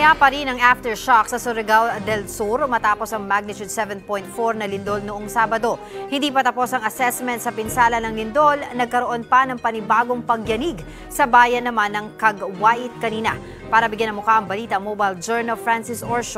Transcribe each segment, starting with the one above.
Pumapalaya pa rin ang aftershock sa Surigao del Sur matapos ang magnitude 7.4 na lindol noong Sabado. Hindi pa tapos ang assessment sa pinsala ng lindol, nagkaroon pa ng panibagong pagyanig sa bayan naman ng Caguait kanina. Para bigyan ng mukha ang balita, Mobile Journal Francis Orcio.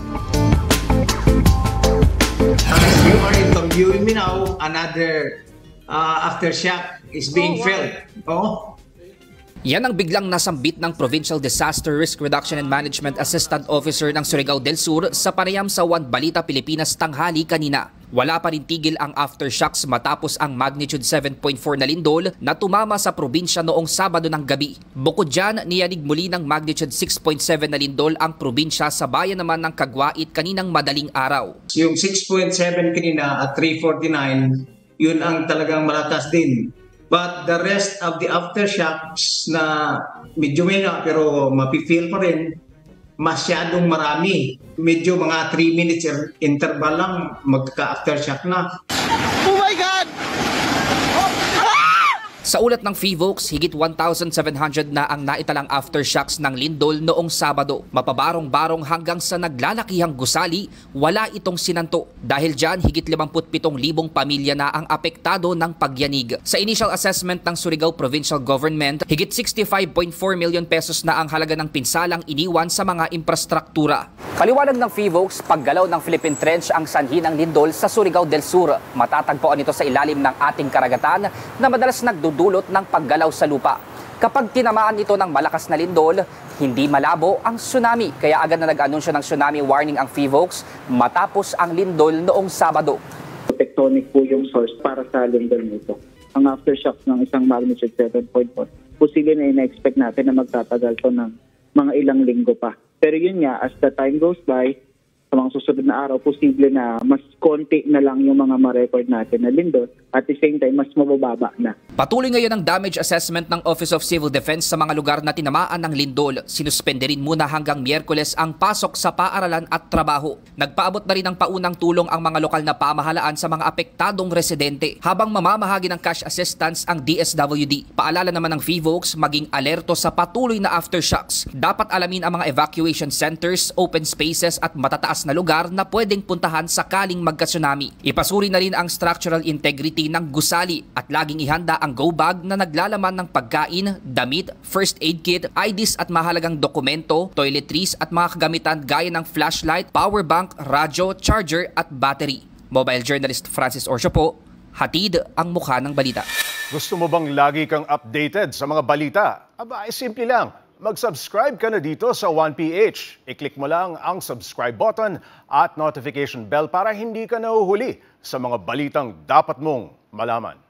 As you are interviewing me now, another aftershock is being felt. Oh. Yan ang biglang nasambit ng Provincial Disaster Risk Reduction and Management Assistant Officer ng Surigao del Sur sa panayam sa One Balita Pilipinas tanghali kanina. Wala pa rin tigil ang aftershocks matapos ang magnitude 7.4 na lindol na tumama sa probinsya noong Sabado ng gabi. Bukod dyan, niyanig muli ng magnitude 6.7 na lindol ang probinsya sa bayan naman ng Caguait kaninang madaling araw. Yung 6.7 kanina at 3:49, yun ang talagang malakas din. But the rest of the aftershocks na medyo may na pero mapifeel pa rin, masyadong marami. Medyo mga 3 minutes interval lang magka-aftershock na. Oh my God! Sa ulat ng PHIVOLCS, higit 1,700 na ang naitalang aftershocks ng lindol noong Sabado. Mapabarong-barong hanggang sa naglalakihang gusali, wala itong sinanto. Dahil dyan, higit 57,000 pamilya na ang apektado ng pagyanig. Sa initial assessment ng Surigao Provincial Government, higit 65.4 million pesos na ang halaga ng pinsalang iniwan sa mga infrastruktura. Paliwanag ng PHIVOLCS, paggalaw ng Philippine Trench ang sanhi ng lindol sa Surigao del Sur. Matatagpuan ito sa ilalim ng ating karagatan na madalas nagdudulot ng paggalaw sa lupa. Kapag tinamaan ito ng malakas na lindol, hindi malabo ang tsunami. Kaya agad na nag-anunsyo ng tsunami warning ang PHIVOLCS matapos ang lindol noong Sabado. Tectonic po yung source para sa lindol nito. Ang aftershocks ng isang magnitude 7.4, posible na ina-expect natin na magtatagal to ng mga ilang linggo pa. Pero yun nga, as the time goes by, sa mga susunod na araw, posible na mas konti na lang yung mga ma-record natin na lindol. At the same time, mas mabababa na. Patuloy ngayon ang damage assessment ng Office of Civil Defense sa mga lugar na tinamaan ng lindol. Sinuspende rin muna hanggang Miyerkules ang pasok sa paaralan at trabaho. Nagpaabot na rin ng paunang tulong ang mga lokal na pamahalaan sa mga apektadong residente habang mamamahagi ng cash assistance ang DSWD. Paalala naman ng PHIVOLCS maging alerto sa patuloy na aftershocks. Dapat alamin ang mga evacuation centers, open spaces at matataas na lugar na pwedeng puntahan sakaling magka-tsunami. Ipasuri na rin ang structural integrity ng gusali at laging ihanda ang go bag na naglalaman ng pagkain, damit, first aid kit, IDs at mahalagang dokumento, toiletries at mga kagamitan gaya ng flashlight, power bank, radyo, charger at battery. Mobile journalist Francis Orcio po, hatid ang mukha ng balita. Gusto mo bang lagi kang updated sa mga balita? Aba, simple lang. Mag-subscribe ka na dito sa 1PH. I-click mo lang ang subscribe button at notification bell para hindi ka nahuhuli sa mga balitang dapat mong malaman.